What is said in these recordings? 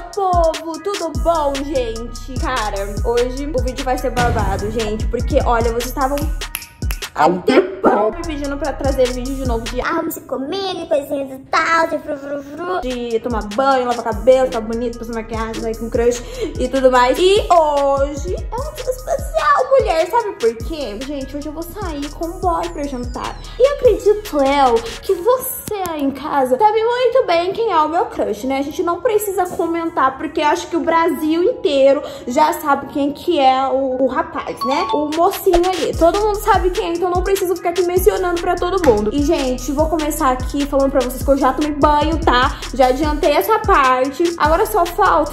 povo, tudo bom, gente? Cara, hoje o vídeo vai ser babado, gente, porque, olha, vocês estavam há um tempão me pedindo pra trazer vídeo de novo de almoço comigo, coisinhas e tal, de tomar banho, lavar cabelo, ficar bonito, passar maquiagem, sair com crush e tudo mais. E hoje é um dia especial, mulher, sabe por quê? Gente, hoje eu vou sair com um boy pra jantar. E acredito eu que você aí em casa sabe muito bem quem é o meu crush, né? A gente não precisa comentar, porque eu acho que o Brasil inteiro já sabe quem que é o rapaz, né? O mocinho ali. Todo mundo sabe quem é, então não preciso ficar aqui mencionando pra todo mundo. E, gente, vou começar aqui falando pra vocês que eu já tomei banho, tá? Já adiantei essa parte. Agora só falta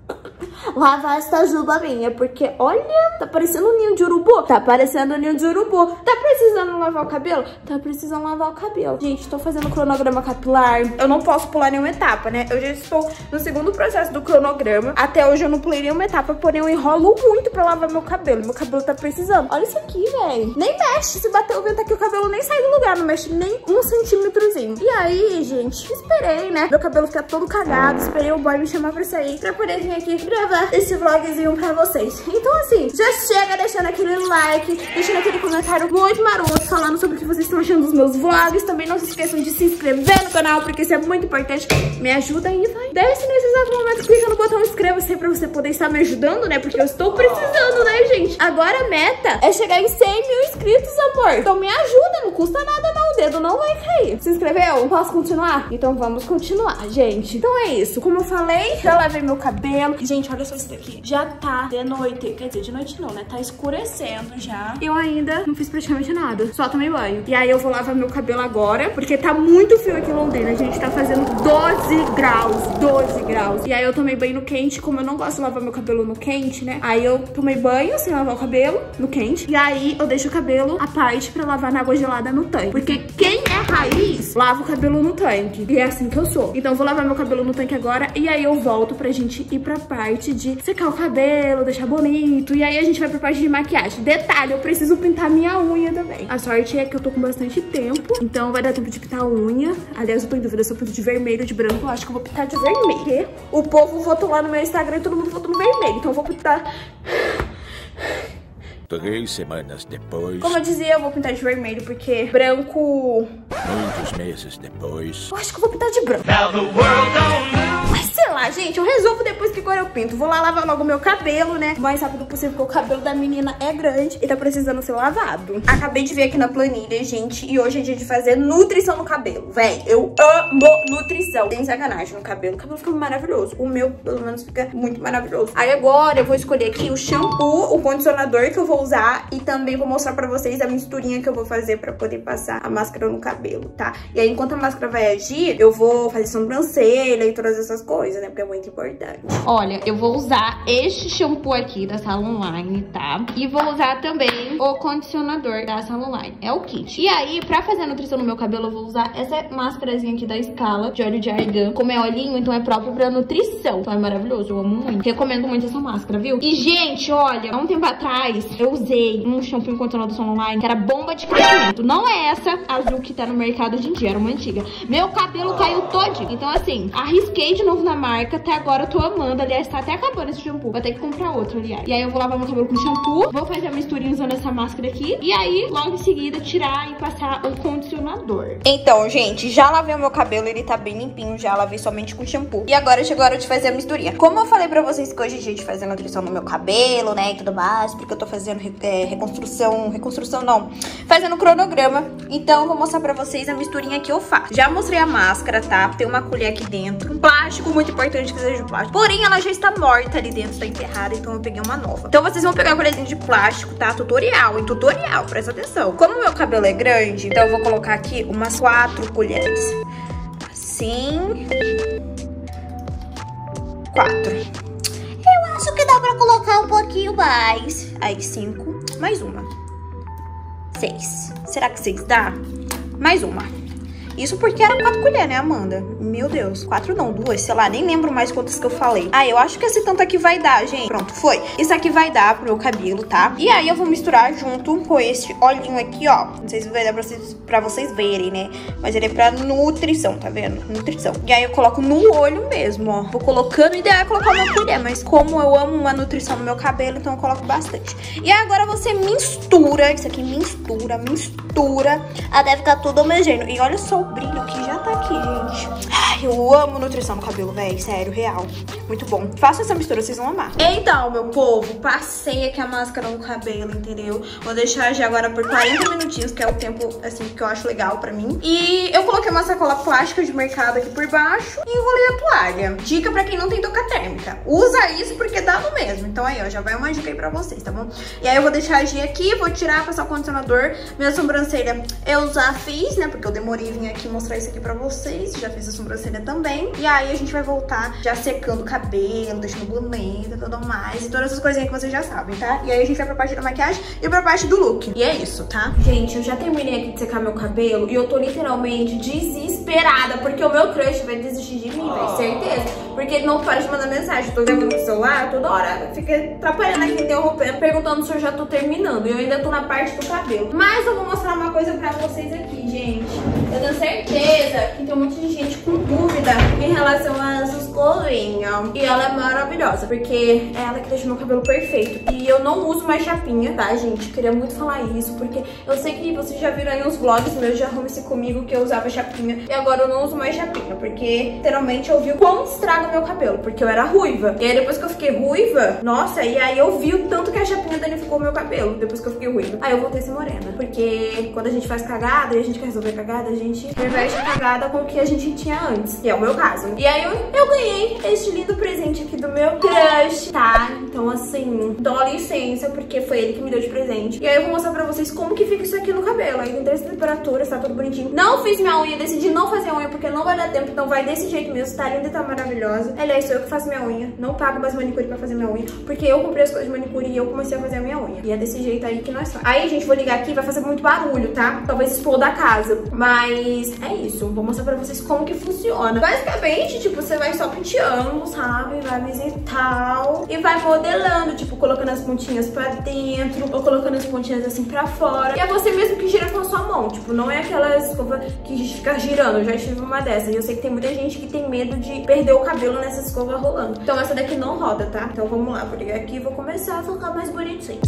lavar essa juba minha, porque, olha, tá parecendo um ninho de urubu. Tá parecendo um ninho de urubu. Tá precisando lavar o cabelo? Tá precisando lavar o cabelo. Gente, tô fazendo cronograma capilar. Eu não posso pular nenhuma etapa, né? Eu já estou no segundo processo do cronograma. Até hoje eu não pulei nenhuma etapa, porém eu enrolo muito pra lavar meu cabelo. Meu cabelo tá precisando. Olha isso aqui, velho. Nem mexe. Se bater o vento aqui, o cabelo nem sai do lugar. Não mexe nem um centímetrozinho. E aí, gente, esperei, né? Meu cabelo fica todo cagado. Esperei o boy me chamar pra sair, pra poder vir aqui gravar esse vlogzinho pra vocês. Então, assim, já chega deixando aquele like, deixando aquele comentário muito maroto, falando sobre o que vocês estão achando dos meus vlogs. Também não se esqueçam de se inscrever no canal, porque isso é muito importante. Me ajuda aí, vai. Desce nesse exato momento, clica no botão inscreva-se pra você poder estar me ajudando, né? Porque eu estou precisando, né, gente? Agora a meta é chegar em 100 mil inscritos, amor. Então me ajuda, não custa nada não, o dedo não vai cair. Se inscreveu? Posso continuar? Então vamos continuar, gente. Então é isso, como eu falei, já lavei meu cabelo. Gente, olha só isso daqui. Já tá de noite, quer dizer, de noite não, né? Tá escurecendo já. Eu ainda não fiz praticamente nada, só tomei banho. E aí eu vou lavar meu cabelo agora, porque tá muito frio aqui em Londrina. A gente tá fazendo 12 graus, 12 graus. E aí eu tomei banho no quente, como eu não gosto de lavar meu cabelo no quente, né? Aí eu tomei banho sem lavar o cabelo no quente. E aí eu deixo o cabelo à parte pra lavar na água gelada no tanque. Porque quem é raiz, lava o cabelo no tanque. E é assim que eu sou. Então eu vou lavar meu cabelo no tanque agora e aí eu volto pra gente ir pra parte de secar o cabelo, deixar bonito. E aí a gente vai pra parte de maquiagem. Detalhe, eu preciso pintar minha unha também. A sorte é que eu tô com bastante tempo, então vai dar tempo de pintar a unha. Aliás, eu tô em dúvida se eu pinto de vermelho ou de branco. Eu acho que eu vou pintar de vermelho, porque o povo votou lá no meu Instagram e todo mundo votou no vermelho. Então eu vou pintar... 3 semanas depois. Como eu dizia, eu vou pintar de vermelho, porque branco... Muitos meses depois. Eu acho que eu vou pintar de branco. Mas sei lá, gente, eu resolvo depois que agora eu pinto. Vou lá lavar logo meu cabelo, né? O mais rápido possível, porque o cabelo da menina é grande e tá precisando ser lavado. Acabei de vir aqui na planilha, gente, e hoje é dia de fazer nutrição no cabelo. Véi, eu amo nutrição. Tem sacanagem no cabelo. O cabelo fica maravilhoso. O meu, pelo menos, fica muito maravilhoso. Aí agora eu vou escolher aqui o shampoo, o condicionador que eu vou usar e também vou mostrar pra vocês a misturinha que eu vou fazer pra poder passar a máscara no cabelo, tá? E aí, enquanto a máscara vai agir, eu vou fazer sobrancelha e todas essas coisas, né? Porque é muito importante. Olha, eu vou usar este shampoo aqui da Salon Line, tá? E vou usar também o condicionador da Salon Line. É o kit. E aí, pra fazer a nutrição no meu cabelo, eu vou usar essa máscarazinha aqui da Scala, de óleo de argan. Como é olhinho, então é próprio pra nutrição. Então é maravilhoso, eu amo muito. Recomendo muito essa máscara, viu? E, gente, olha, há um tempo atrás, eu usei um shampoo e condicionador da Salon Line, que era bomba de crescimento. Não é essa azul que tá no mercado hoje em dia, era uma antiga. Meu cabelo caiu todinho. Então, assim, arrisquei de novo na marca. Até agora eu tô amando. Aliás, tá até acabando esse shampoo. Vou ter que comprar outro, aliás. E aí eu vou lavar meu cabelo com shampoo. Vou fazer a misturinha usando essa máscara aqui. E aí, logo em seguida, tirar e passar o condicionador. Então, gente, já lavei o meu cabelo. Ele tá bem limpinho. Já lavei somente com shampoo. E agora chegou a hora de fazer a misturinha. Como eu falei pra vocês que hoje é dia de fazer nutrição no meu cabelo, né, e tudo mais, porque eu tô fazendo reconstrução não, fazendo cronograma. Então, eu vou mostrar pra vocês a misturinha que eu faço. Já mostrei a máscara, tá? Tem uma colher aqui dentro. Um plástico, muito importante que seja de plástico. Porém, ela já está morta ali dentro, está enterrada, então eu peguei uma nova. Então, vocês vão pegar a colherzinha de plástico, tá? Tutorial, em tutorial, presta atenção. Como o meu cabelo é grande, então eu vou colocar aqui umas 4 colheres. Assim. 4. Eu acho que dá pra colocar um pouquinho mais. Aí, 5. Mais uma. 6. Será que 6 dá? Mais uma. Isso porque era 4 colheres, né, Amanda? Meu Deus. 4 não, 2, sei lá, nem lembro mais quantas que eu falei. Ah, eu acho que esse tanto aqui vai dar, gente. Pronto, foi. Isso aqui vai dar pro meu cabelo, tá? E aí eu vou misturar junto com esse olhinho aqui, ó. Não sei se vai dar pra vocês verem, né? Mas ele é pra nutrição, tá vendo? Nutrição. E aí eu coloco no olho mesmo, ó. Vou colocando, o ideal é colocar uma colher, mas como eu amo uma nutrição no meu cabelo, então eu coloco bastante. E agora você mistura, isso aqui mistura, até ficar tudo homogêneo. E olha só o brilho que já tá aqui, gente. Ai, eu amo nutrição no cabelo, velho, sério, real. Muito bom. Faça essa mistura, vocês vão amar. Então, meu povo, passei aqui a máscara no cabelo, entendeu? Vou deixar já agora por 40 minutinhos, que é o tempo, assim, que eu acho legal pra mim. E eu coloquei uma sacola plástica de mercado aqui por baixo e enrolei a toalha. Dica pra quem não tem touca térmica. Usa isso porque dá no mesmo. Então aí, ó, já vai uma dica aí pra vocês, tá bom? E aí eu vou deixar agir aqui, vou tirar, passar o condicionador. Minha sobrancelha eu já fiz, né? Porque eu demorei vir aqui mostrar isso aqui pra vocês. Já fiz a sobrancelha também. E aí a gente vai voltar já secando o cabelo, deixando bonito e tudo mais. E todas essas coisinhas que vocês já sabem, tá? E aí a gente vai pra parte da maquiagem e pra parte do look. E é isso, tá? Gente, eu já terminei aqui de secar meu cabelo e eu tô literalmente desesperada porque o meu crush vai desistir de mim, velho, certeza. Porque ele não para de mandar mensagem. Tô vendo no celular, toda hora fica atrapalhando aqui, interrompendo, perguntando se eu já tô terminando. E eu ainda tô na parte do cabelo. Mas eu vou mostrar uma coisa pra vocês aqui, gente. Eu tenho certeza que tem um monte de gente com dúvida em relação a essa escovinha. E ela é maravilhosa, porque é ela que deixa meu cabelo perfeito. E eu não uso mais chapinha, tá, gente? Queria muito falar isso, porque eu sei que vocês já viram aí uns vlogs meus de Arrume-se Comigo que eu usava chapinha. E agora eu não uso mais chapinha, porque literalmente eu vi o quão estraga meu cabelo, porque eu era ruiva. E aí depois que eu fiquei ruiva, nossa, e aí eu vi o tanto que a chapinha danificou meu cabelo, depois que eu fiquei ruiva. Aí eu voltei a ser morena, porque quando a gente faz cagada e a gente quer resolver cagada, a gente reverte a cagada com o que a gente tinha antes, que é o meu caso. E aí eu ganhei este lindo presente aqui do meu crush, tá? Então assim, dó licença, porque foi ele que me deu de presente. E aí eu vou mostrar pra vocês como que fica isso aqui no cabelo. Aí tem 3 temperaturas, tá tudo bonitinho. Não fiz minha unha, decidi não fazer a unha porque não vai dar tempo, então vai desse jeito mesmo, tá linda e tá maravilhosa. Aliás, sou eu que faço minha unha, não pago mais manicure pra fazer minha unha, porque eu comprei as coisas de manicure e eu comecei a fazer a minha unha. E é desse jeito aí que nós fazemos. Aí, gente, vou ligar aqui, vai fazer muito barulho, tá? Talvez exploda a casa. Mas é isso, vou mostrar pra vocês como que funciona. Basicamente, tipo, você vai só penteando, sabe? Vai e tal. E vai modelando, tipo, colocando as pontinhas pra dentro, ou colocando as pontinhas assim pra fora. E é você mesmo que gira com a sua mão. Tipo, não é aquela escova que fica girando. Eu já tive uma dessa. E eu sei que tem muita gente que tem medo de perder o cabelo nessa escova rolando. Então essa daqui não roda, tá? Então vamos lá, vou ligar aqui e vou começar a ficar mais bonitinho.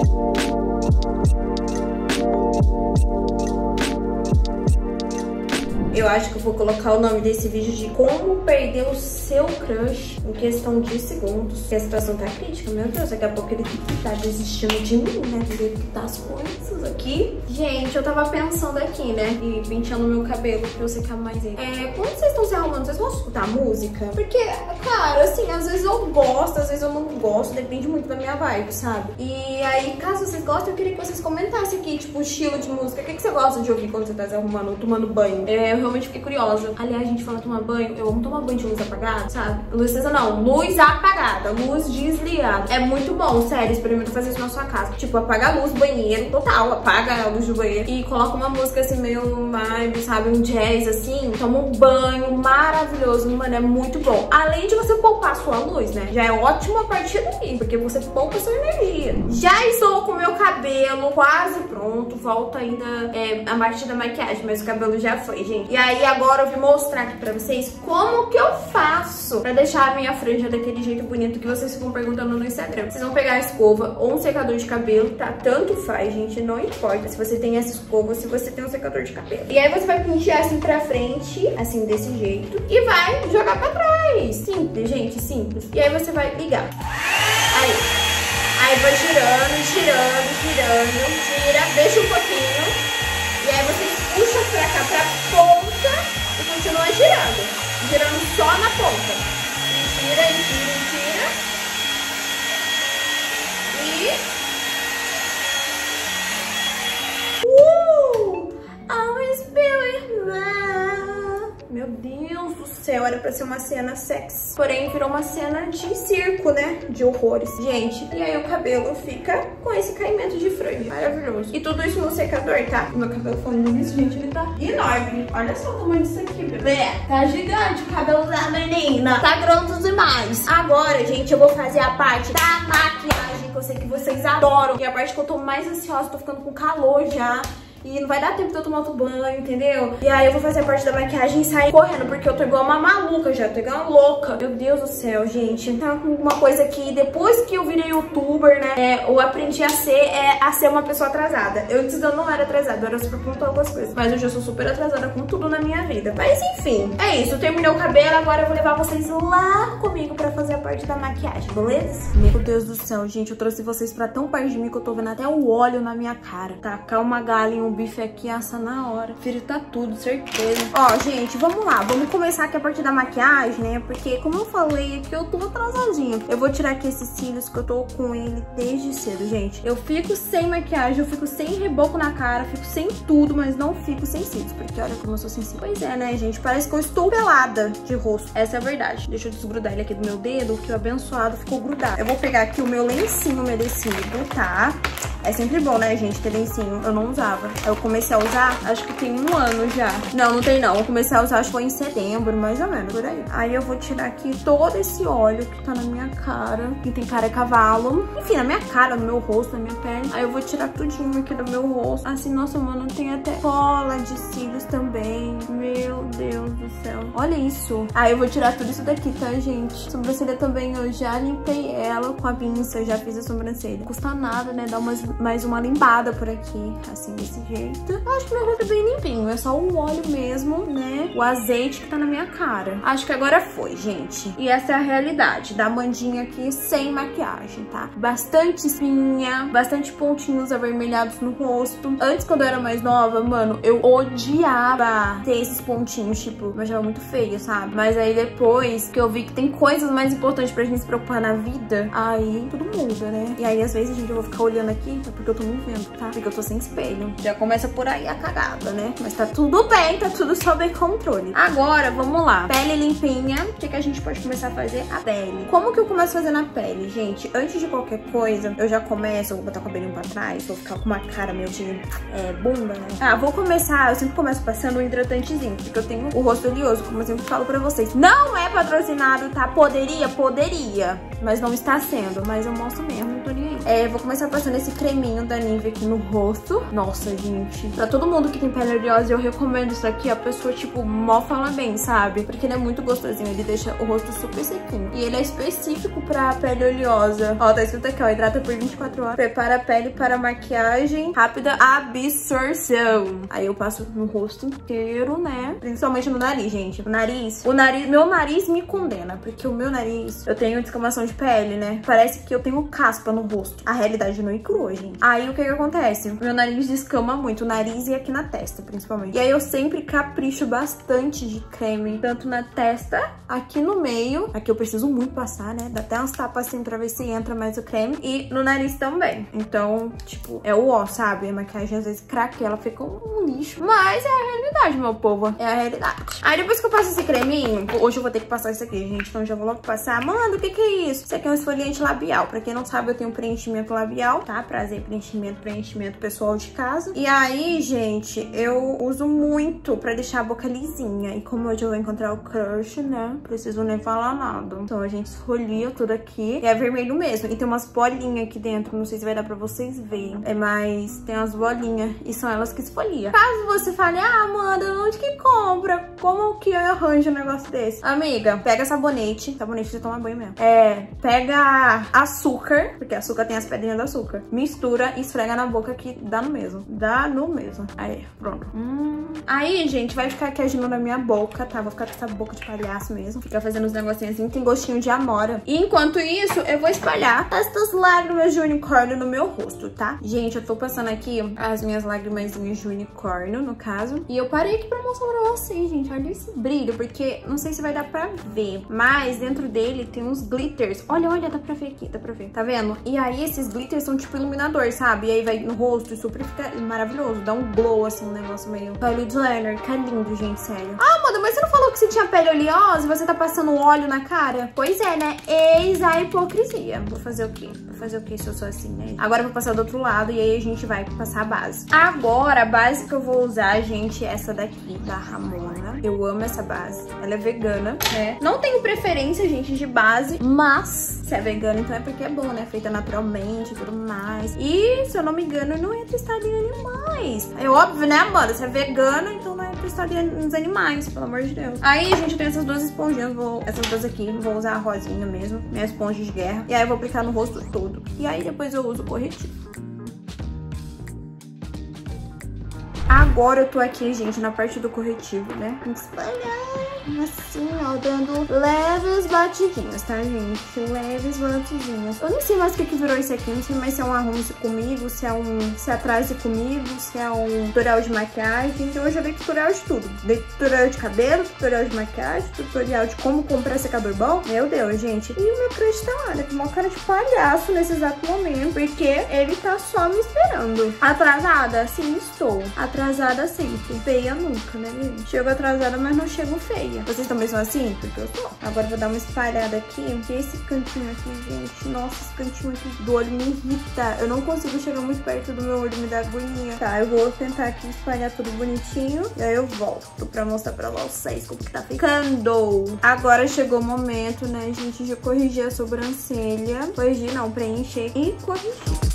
Eu acho que eu vou colocar o nome desse vídeo de como perder o seu crush em questão de segundos. Porque a situação tá crítica, meu Deus. Daqui a pouco ele tá desistindo de mim, né? Do jeito que tá as coisas aqui. Gente, eu tava pensando aqui, né? E penteando meu cabelo pra eu secar mais ele. Quando vocês estão se arrumando, vocês vão escutar música? Porque, cara, assim, às vezes eu gosto, às vezes eu não gosto. Depende muito da minha vibe, sabe? E aí, caso vocês gostem, eu queria que vocês comentassem aqui, tipo, o estilo de música. O que você gosta de ouvir quando você tá se arrumando ou tomando banho? Eu realmente fiquei curiosa. Aliás, a gente fala tomar banho, eu amo tomar banho de luz apagada, sabe? Luz acesa não, luz apagada, luz desligada. É muito bom, sério, experimenta fazer isso na sua casa. Tipo, apaga a luz do banheiro, total, apaga a luz do banheiro e coloca uma música assim, meio vibe, sabe? Um jazz assim, toma um banho maravilhoso, mano, é muito bom. Além de você poupar a sua luz, né? Já é ótimo a partir daí, porque você poupa a sua energia. Já estou com o meu cabelo quase pronto, falta ainda a parte da maquiagem, mas o cabelo já foi, gente. E aí agora eu vim mostrar aqui pra vocês como que eu faço pra deixar a minha franja daquele jeito bonito que vocês ficam perguntando no Instagram. Vocês vão pegar a escova ou um secador de cabelo, tá? Tanto faz, gente, não importa se você tem essa escova ou se você tem um secador de cabelo. E aí você vai pentear assim pra frente, assim, desse jeito, e vai jogar pra trás. Simples, gente, simples. E aí você vai ligar. Aí vai girando, girando, girando, gira, deixa um pouquinho. E aí você puxa pra cá, pra ponta e continua girando. Girando só na ponta. E gira, e gira, e gira. E... Always be with me. Meu Deus do céu, era pra ser uma cena sexy, porém virou uma cena de circo, né? De horrores. Gente, e aí o cabelo fica com esse caimento de franja. Maravilhoso. E tudo isso no secador, tá? O meu cabelo falando isso, gente, ele tá enorme. Olha só o tamanho disso aqui, bebê. Tá gigante o cabelo da menina. Tá grande demais. Agora, gente, eu vou fazer a parte da maquiagem, que eu sei que vocês adoram. E a parte que eu tô mais ansiosa, tô ficando com calor já. E não vai dar tempo de eu tomar outro banho, entendeu? E aí eu vou fazer a parte da maquiagem e sair correndo, porque eu tô igual uma maluca já, tô igual uma louca. Meu Deus do céu, gente. Tá uma coisa que depois que eu virei youtuber, né, eu aprendi a ser uma pessoa atrasada. Antes eu não era atrasada, eu era super pontual com as coisas. Mas hoje eu sou super atrasada com tudo na minha vida. Mas enfim, é isso. Eu terminei o cabelo, agora eu vou levar vocês lá comigo pra fazer a parte da maquiagem, beleza? Meu Deus do céu, gente, eu trouxe vocês pra tão perto de mim que eu tô vendo até o óleo na minha cara. Tacar uma galinha, um bife aqui, assa na hora. Frita tudo, certeza. Ó, gente, vamos lá. Vamos começar aqui a partir da maquiagem, né? Porque, como eu falei aqui, eu tô atrasadinha. Eu vou tirar aqui esses cílios que eu tô com ele desde cedo, gente. Eu fico sem maquiagem, eu fico sem reboco na cara, fico sem tudo, mas não fico sem cílios. Porque olha como eu sou sensível. Pois é, né, gente? Parece que eu estou pelada de rosto. Essa é a verdade. Deixa eu desgrudar ele aqui do meu dedo, que o abençoado ficou grudado. Eu vou pegar aqui o meu lencinho umedecido, tá? É sempre bom, né, gente, ter lencinho. Eu não usava. Eu comecei a usar, acho que tem 1 ano já. Não, não tem não. Eu comecei a usar, acho que foi em setembro, mais ou menos, por aí. Aí eu vou tirar aqui todo esse óleo que tá na minha cara. Quem tem cara é cavalo. Enfim, na minha cara, no meu rosto, na minha pele. Aí eu vou tirar tudinho aqui do meu rosto. Assim, nossa, mano, tem até cola de cílios também. Meu Deus do céu. Olha isso. Aí eu vou tirar tudo isso daqui, tá, gente? Sobrancelha também, eu já limpei ela com a pinça, já fiz a sobrancelha. Não custa nada, né? Dar mais uma limpada por aqui, assim, desse jeito. Eu acho que meu rosto é bem limpinho, é só o óleo mesmo, né? O azeite que tá na minha cara. Acho que agora foi, gente. E essa é a realidade da Amandinha aqui sem maquiagem, tá? Bastante espinha, bastante pontinhos avermelhados no rosto. Antes, quando eu era mais nova, mano, eu odiava ter esses pontinhos, tipo, eu achava muito feio, sabe? Mas aí depois que eu vi que tem coisas mais importantes pra gente se preocupar na vida, aí tudo muda, né? E aí, às vezes, gente, eu vou ficar olhando aqui, é porque eu tô me vendo, tá? Porque eu tô sem espelho. Já começa por aí a cagada, né? Mas tá tudo bem, tá tudo sob controle. Agora, vamos lá. Pele limpinha. O que a gente pode começar a fazer? A pele. Como que eu começo a fazer na pele, gente? Antes de qualquer coisa, eu já começo, eu vou botar o cabelinho pra trás, vou ficar com uma cara meio de bunda, né? Ah, vou começar, eu sempre começo passando um hidratantezinho, porque eu tenho o rosto oleoso, como eu sempre falo pra vocês. Não é patrocinado, tá? Poderia, mas não está sendo. Mas eu mostro mesmo, não tô nem aí. Vou começar passando esse creminho da Nivea aqui no rosto. Nossa, gente. Pra todo mundo que tem pele oleosa, eu recomendo isso aqui. A pessoa, tipo, mó fala bem, sabe? Porque ele é muito gostosinho. Ele deixa o rosto super sequinho. E ele é específico pra pele oleosa. Ó, tá escrito aqui, ó. Hidrata por 24 horas. Prepara a pele para maquiagem. Rápida absorção. Aí eu passo no rosto inteiro, né? Principalmente no nariz, gente. Meu nariz me condena. Porque o meu nariz, eu tenho descamação de pele, né? Parece que eu tenho caspa no rosto. A realidade não é crua, gente. Aí o que acontece? Meu nariz descama muito. O nariz e aqui na testa, principalmente. E aí eu sempre capricho bastante de creme. Tanto na testa, aqui no meio. Aqui eu preciso muito passar, né? Dá até uns tapas assim pra ver se entra mais o creme. E no nariz também. Então, tipo, é o ó, sabe? A maquiagem às vezes craquela, fica um lixo. Mas é a realidade, meu povo. É a realidade. Aí depois que eu passo esse creminho, hoje eu vou ter que passar isso aqui, gente. Então já vou logo passar. Mano, o que é isso? Isso aqui é um esfoliante labial. Pra quem não sabe, eu tenho preenchimento labial, tá? Prazer, preenchimento pessoal de casa. E aí, gente, eu uso muito pra deixar a boca lisinha. E como hoje eu vou encontrar o crush, né? Preciso nem falar nada. Então a gente esfolia tudo aqui. E é vermelho mesmo. E tem umas bolinhas aqui dentro. Não sei se vai dar pra vocês verem. Mas tem umas bolinhas. E são elas que esfoliam. Caso você fale, ah, Amanda, onde que compra? Como que eu arranjo um negócio desse? Amiga, pega sabonete. Sabonete de tomar banho mesmo. Pega açúcar. Porque açúcar tem as pedrinhas do açúcar. Mistura e esfrega na boca que dá no mesmo. Dá no mesmo. Aí, pronto. Aí, gente, vai ficar aqui agindo na minha boca, tá? Vou ficar com essa boca de palhaço mesmo. Ficar fazendo os negocinhos assim, tem gostinho de amora. E enquanto isso, eu vou espalhar estas lágrimas de unicórnio no meu rosto, tá? Gente, eu tô passando aqui as minhas lágrimas de unicórnio, no caso. E eu parei aqui pra mostrar pra vocês, gente. Olha esse brilho, porque não sei se vai dar pra ver. Mas dentro dele tem uns glitters. Olha, dá pra ver aqui, dá pra ver. Tá vendo? E aí esses glitters são tipo iluminador, sabe? E aí vai no rosto e super fica maravilhoso. Dá um glow, assim, um negócio meio Kylie Jenner. Que é lindo, gente, sério. Ah, mano, mas você não falou que você tinha pele oleosa e você tá passando óleo na cara? Pois é, né? Eis a hipocrisia. Vou fazer o quê? Vou fazer o quê se eu sou assim, né? Agora eu vou passar do outro lado e aí a gente vai passar a base. Agora, a base que eu vou usar, gente, é essa daqui, da Ramona. Eu amo essa base. Ela é vegana, né? Não tenho preferência, gente, de base, mas se é vegana, então é porque é bom, né? Feita naturalmente e tudo mais. E, se eu não me engano, não é testada em animais. É óbvio, né, Amanda? Se é vegana, então não é testada nos animais, pelo amor de Deus. Aí, gente, eu tenho essas duas esponjinhas. Essas duas aqui, vou usar a rosinha mesmo, minha esponja de guerra. E aí eu vou aplicar no rosto todo. E aí depois eu uso o corretivo. Agora eu tô aqui, gente, na parte do corretivo, né? Espalhar assim, ó, dando leves batidinhas, tá, gente? Leves batidinhas. Eu não sei mais o que virou isso aqui. Não sei mais se é um arrume-se comigo, se é atrás-se comigo, se é um tutorial de maquiagem. Então eu já dei tutorial de tudo. Dei tutorial de cabelo, tutorial de maquiagem, tutorial de como comprar secador bom. Meu Deus, gente. E o meu crush tá lá, né? Com uma cara de palhaço nesse exato momento, porque ele tá só me esperando. Atrasada? Sim, estou. Atrasada sempre. Feia nunca, né, gente? Chego atrasada, mas não chego feia. Vocês também são assim? Porque eu sou. Agora eu vou dar uma espalhada aqui. Porque esse cantinho aqui, gente, nossa, esse cantinho aqui do olho me irrita. Eu não consigo chegar muito perto do meu olho, me dá agonia. Tá, eu vou tentar aqui espalhar tudo bonitinho. E aí eu volto pra mostrar pra vocês como que tá ficando. Agora chegou o momento, né, gente, de corrigir a sobrancelha. Corrigir não, preencher e corrigir.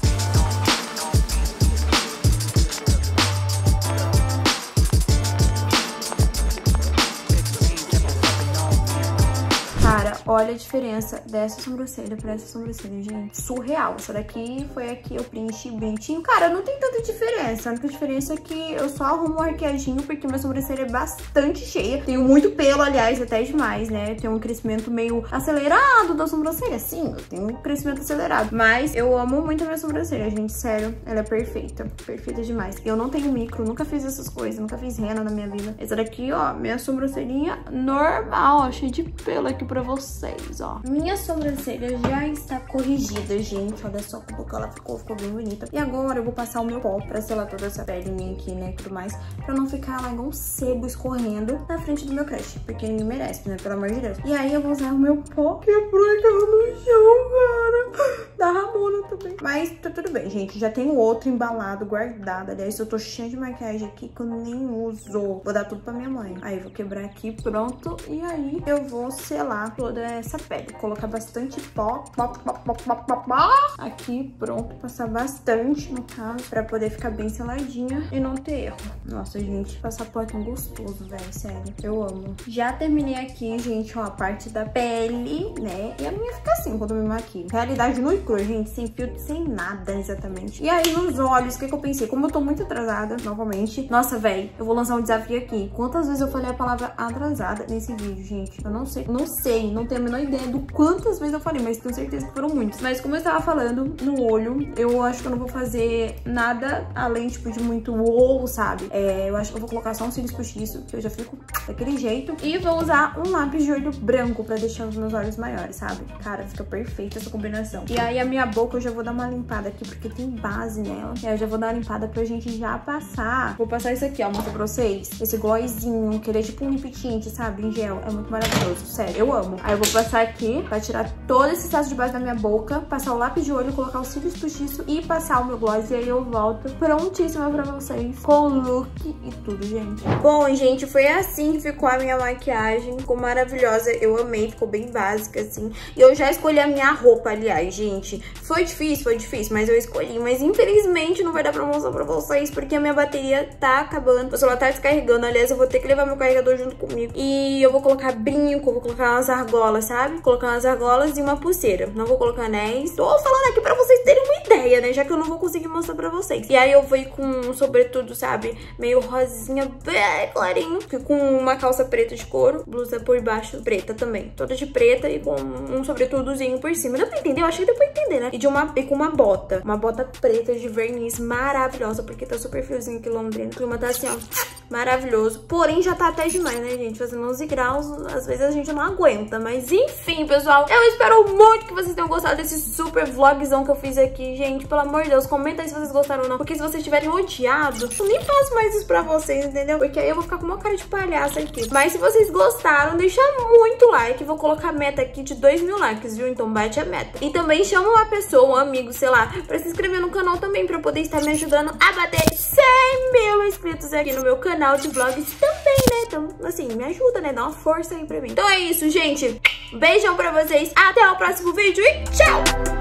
Cara, olha a diferença dessa sobrancelha pra essa sobrancelha, gente. Surreal. Essa daqui foi a que eu preenchi bonitinho. Cara, não tem tanta diferença. A única diferença é que eu só arrumo um arqueadinho porque minha sobrancelha é bastante cheia. Tenho muito pelo, aliás, até demais, né? Tenho um crescimento meio acelerado da sobrancelha. Sim, eu tenho um crescimento acelerado. Mas eu amo muito a minha sobrancelha, gente. Sério, ela é perfeita. Perfeita demais. Eu não tenho micro, nunca fiz essas coisas. Nunca fiz rena na minha vida. Essa daqui, ó, minha sobrancelhinha normal, ó, cheia de pelo aqui pra vocês, ó. Minha sobrancelha já está corrigida, gente. Olha só como ela ficou bem bonita. E agora eu vou passar o meu pó pra selar toda essa pelinha aqui, né, e tudo mais, pra não ficar lá igual um sebo escorrendo na frente do meu crush, porque ninguém merece, né, pelo amor de Deus. E aí eu vou usar o meu pó, quebrou aquela no chão, cara, da Ramona também. Mas tá tudo bem, gente. Já tenho outro embalado, guardado. Aliás, eu tô cheia de maquiagem aqui que eu nem uso. Vou dar tudo pra minha mãe. Aí eu vou quebrar aqui, pronto. E aí eu vou selar toda essa pele. Colocar bastante pó. Aqui, pronto. Passar bastante, no caso, pra poder ficar bem seladinha e não ter erro. Nossa, gente, passar pó é tão gostoso, velho. Sério, eu amo. Já terminei aqui, gente, ó, a parte da pele, né? E a minha fica assim quando eu me maquio. Realidade nua e crua, gente, sem filtro, sem nada, exatamente. E aí, nos olhos, o que eu pensei? Como eu tô muito atrasada, novamente. Nossa, velho, eu vou lançar um desafio aqui. Quantas vezes eu falei a palavra atrasada nesse vídeo, gente? Eu não sei. Não tenho a menor ideia do quantas vezes eu falei, mas tenho certeza que foram muitas. Mas como eu estava falando, no olho, eu acho que eu não vou fazer nada além, tipo, de muito wow, sabe? Eu acho que eu vou colocar só um cílios postiço, que eu já fico daquele jeito. E vou usar um lápis de olho branco pra deixar os meus olhos maiores, sabe? Cara, fica perfeita essa combinação. E aí a minha boca eu já vou dar uma limpada aqui, porque tem base nela. E aí eu já vou dar uma limpada pra gente já passar. Vou passar isso aqui, ó, mostrar pra vocês. Esse glossinho, que ele é tipo um lip tint, sabe? Em gel. É muito maravilhoso, sério, eu amo. Aí eu vou passar aqui pra tirar todo esse excesso de base da minha boca, passar o lápis de olho, colocar o cílios postiço e passar o meu gloss. E aí eu volto prontíssima pra vocês, com look e tudo, gente. Bom, gente, foi assim que ficou a minha maquiagem. Ficou maravilhosa, eu amei, ficou bem básica, assim. E eu já escolhi a minha roupa, aliás, gente. Foi difícil, mas eu escolhi. Mas infelizmente não vai dar pra mostrar pra vocês, porque a minha bateria tá acabando. O celular tá descarregando, aliás, eu vou ter que levar meu carregador junto comigo. E eu vou colocar brinco, vou colocar umas argolas, sabe? Colocar umas argolas e uma pulseira. Não vou colocar anéis. Tô falando aqui pra vocês terem uma ideia, né? Já que eu não vou conseguir mostrar pra vocês. E aí eu vou ir com um sobretudo, sabe? Meio rosinha, bem clarinho. Com uma calça preta de couro. Blusa por baixo preta também. Toda de preta e com um sobretudozinho por cima. Deu pra entender? Eu acho que deu pra entender, né? E com uma bota. Uma bota preta de verniz maravilhosa, porque tá super friozinho aqui em Londrina. O clima tá assim, ó. maravilhoso. Porém, já tá até demais, né, gente? Fazendo 11 graus, às vezes a gente não aguenta. Mas enfim, pessoal, eu espero muito que vocês tenham gostado desse super vlogzão que eu fiz aqui, gente. Pelo amor de Deus, comenta aí se vocês gostaram ou não. Porque se vocês tiverem odiado, eu nem faço mais isso pra vocês, entendeu? Porque aí eu vou ficar com uma cara de palhaça aqui. Mas se vocês gostaram, deixa muito like. Vou colocar a meta aqui de 2.000 likes, viu? Então bate a meta. E também chama uma pessoa, um amigo, sei lá, pra se inscrever no canal também, pra poder estar me ajudando a bater 100.000 inscritos aqui no meu canal de vlogs também, né? Então, assim, me ajuda, né? Dá uma força aí pra mim. Então é isso, gente. Beijão pra vocês. Até o próximo vídeo e tchau!